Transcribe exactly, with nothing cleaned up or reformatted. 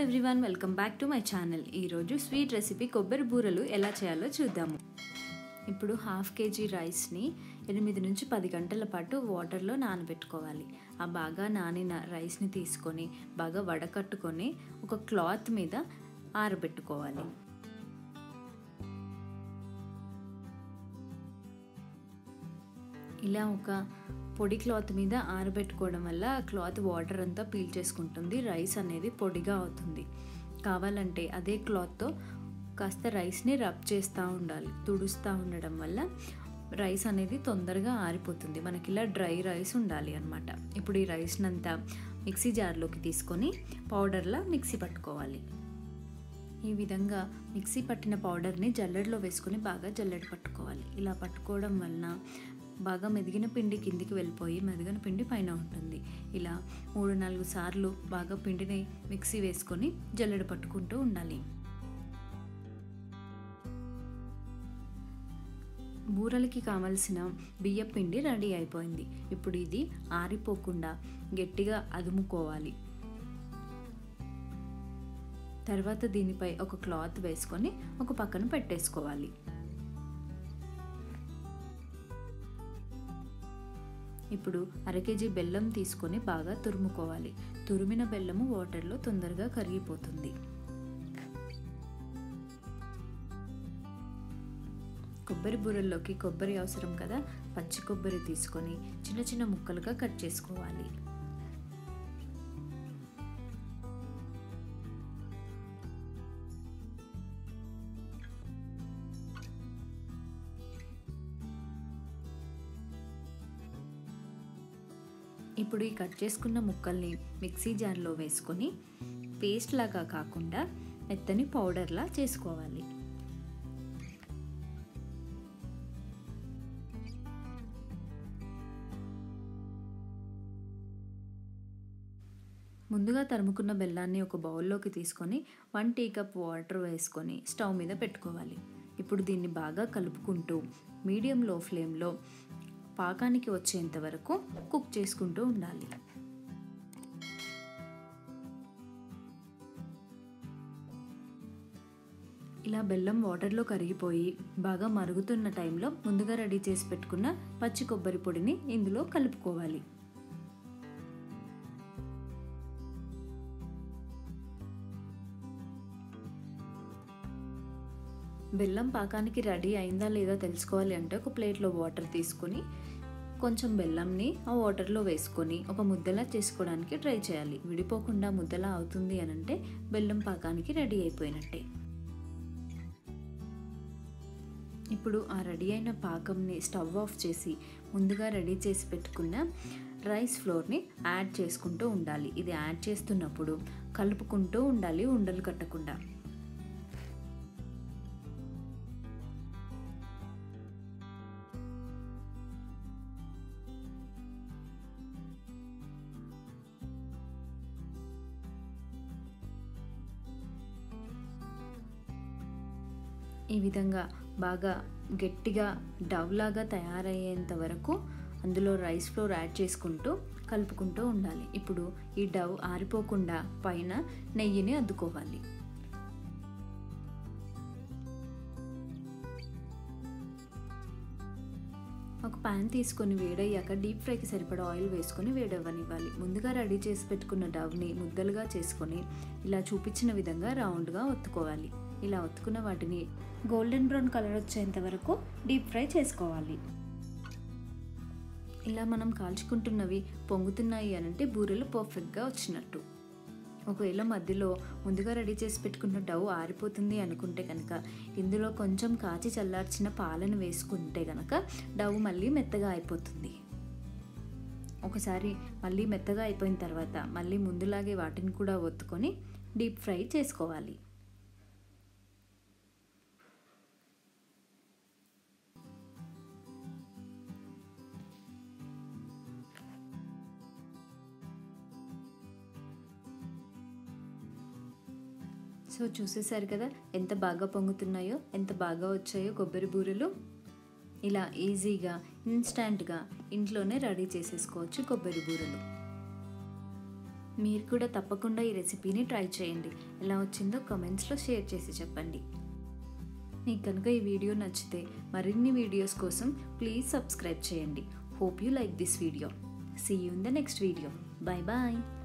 Everyone, welcome back to my channel. ఈరోజు sweet recipe కొబ్బరి బూరలు ఎలా చేయాలో చూద్దాము. ఇప్పుడు హాఫ్ కేజీ రైస్ని ఎనిమిది నుంచి పది గంటల పాటు వాటర్లో నానబెట్టుకోవాలి. ఆ బాగా నానిన రైస్ని తీసుకొని బాగా వడకట్టుకొని ఒక క్లాత్ మీద ఆరబెట్టుకోవాలి. ఇలా ఒక పొడి క్లాత్ మీద ఆరబెట్టుకోవడం వల్ల క్లాత్ వాటర్ అంతా పీల్ చేసుకుంటుంది, రైస్ అనేది పొడిగా అవుతుంది. కావాలంటే అదే క్లాత్తో కాస్త రైస్ని రబ్ చేస్తూ ఉండాలి. తుడుస్తూ ఉండడం వల్ల రైస్ అనేది తొందరగా ఆరిపోతుంది. మనకి ఇలా డ్రై రైస్ ఉండాలి అన్నమాట. ఇప్పుడు ఈ రైస్ని అంతా మిక్సీ జార్లోకి తీసుకొని పౌడర్లా మిక్సీ పట్టుకోవాలి. ఈ విధంగా మిక్సీ పట్టిన పౌడర్ని జల్లెడలో వేసుకొని బాగా జల్లెడ పట్టుకోవాలి. ఇలా పట్టుకోవడం వలన బాగా మెదిగిన పిండి కిందికి వెళ్ళిపోయి మెదిగిన పిండి పైన ఉంటుంది. ఇలా మూడు నాలుగు సార్లు బాగా పిండిని మిక్సీ వేసుకొని జల్లెడ పట్టుకుంటూ ఉండాలి. బూరలకి కావలసిన బియ్యం పిండి రెడీ అయిపోయింది. ఇప్పుడు ఇది ఆరిపోకుండా గట్టిగా అదుముకోవాలి. తర్వాత దీనిపై ఒక క్లాత్ వేసుకొని ఒక పక్కన పెట్టేసుకోవాలి. ఇప్పుడు అర కేజీ బెల్లం తీసుకొని బాగా తురుముకోవాలి. తురిమిన బెల్లము వాటర్లో తొందరగా కరిగిపోతుంది. కొబ్బరి బూరల్లోకి కొబ్బరి అవసరం కదా, పచ్చి కొబ్బరి తీసుకొని చిన్న చిన్న ముక్కలుగా కట్ చేసుకోవాలి. ఇప్పుడు ఈ కట్ చేసుకున్న ముక్కల్ని మిక్సీ జార్లో వేసుకొని పేస్ట్ లాగా కాకుండా మెత్తని పౌడర్లా చేసుకోవాలి. ముందుగా తరుముకున్న బెల్లాన్ని ఒక బౌల్లోకి తీసుకొని వన్ టీ కప్ వాటర్ వేసుకొని స్టవ్ మీద పెట్టుకోవాలి. ఇప్పుడు దీన్ని బాగా కలుపుకుంటూ మీడియం లో ఫ్లేమ్లో పాకానికి వచ్చేంత వరకు కుక్ చేసుకుంటూ ఉండాలి. ఇలా బెల్లం వాటర్లో కరిగిపోయి బాగా మరుగుతున్న టైంలో ముందుగా రెడీ చేసి పెట్టుకున్న పచ్చి కొబ్బరి పొడిని ఇందులో కలుపుకోవాలి. బెల్లం పాకానికి రెడీ అయిందా లేదా తెలుసుకోవాలి అంటే ఒక ప్లేట్లో వాటర్ తీసుకొని కొంచెం బెల్లంని ఆ వాటర్లో వేసుకొని ఒక ముద్దలా చేసుకోవడానికి ట్రై చేయాలి. విడిపోకుండా ముద్దలా అవుతుంది అని అంటే బెల్లం పాకానికి రెడీ అయిపోయినట్టే. ఇప్పుడు ఆ రెడీ అయిన పాకంని స్టవ్ ఆఫ్ చేసి ముందుగా రెడీ చేసి పెట్టుకున్న రైస్ ఫ్లోర్ని యాడ్ చేసుకుంటూ ఉండాలి. ఇది యాడ్ చేస్తున్నప్పుడు కలుపుకుంటూ ఉండాలి, ఉండలు కట్టకుండా. ఈ విధంగా బాగా గట్టిగా డవ్ లాగా తయారయ్యేంత వరకు అందులో రైస్ ఫ్లోర్ యాడ్ చేసుకుంటూ కలుపుకుంటూ ఉండాలి. ఇప్పుడు ఈ డవ్ ఆరిపోకుండా పైన నెయ్యిని అద్దుకోవాలి. ఒక ప్యాన్ తీసుకొని వేడయ్యాక డీప్ ఫ్రైకి సరిపడా ఆయిల్ వేసుకొని వేడవ్వనివ్వాలి. ముందుగా రెడీ చేసి పెట్టుకున్న డవ్ని ముద్దలుగా చేసుకొని ఇలా చూపించిన విధంగా రౌండ్గా ఒత్తుకోవాలి. ఇలా ఒత్తుకున్న వాటిని గోల్డెన్ బ్రౌన్ కలర్ వచ్చేంత వరకు డీప్ ఫ్రై చేసుకోవాలి. ఇలా మనం కాల్చుకుంటున్నవి పొంగుతున్నాయి అనంటే బూరెలు పర్ఫెక్ట్గా వచ్చినట్టు. ఒకవేళ మధ్యలో ముందుగా రెడీ చేసి పెట్టుకున్న డవ్ ఆరిపోతుంది అనుకుంటే కనుక ఇందులో కొంచెం కాచి చల్లార్చిన పాలను వేసుకుంటే కనుక డవ్ మళ్ళీ మెత్తగా అయిపోతుంది. ఒకసారి మళ్ళీ మెత్తగా అయిపోయిన తర్వాత మళ్ళీ ముందులాగే వాటిని కూడా ఒత్తుకొని డీప్ ఫ్రై చేసుకోవాలి. సో చూసేసారు కదా ఎంత బాగా పొంగుతున్నాయో, ఎంత బాగా వచ్చాయో కొబ్బరి బూరెలు. ఇలా ఈజీగా ఇన్స్టంట్గా ఇంట్లోనే రెడీ చేసేసుకోవచ్చు కొబ్బరి బూరెలు. మీరు కూడా తప్పకుండా ఈ రెసిపీని ట్రై చేయండి. ఎలా వచ్చిందో కామెంట్స్లో షేర్ చేసి చెప్పండి. మీకు కనుక ఈ వీడియో నచ్చితే మరిన్ని వీడియోస్ కోసం ప్లీజ్ సబ్స్క్రైబ్ చేయండి. Hope you like this video. See you in the next video. Bye bye.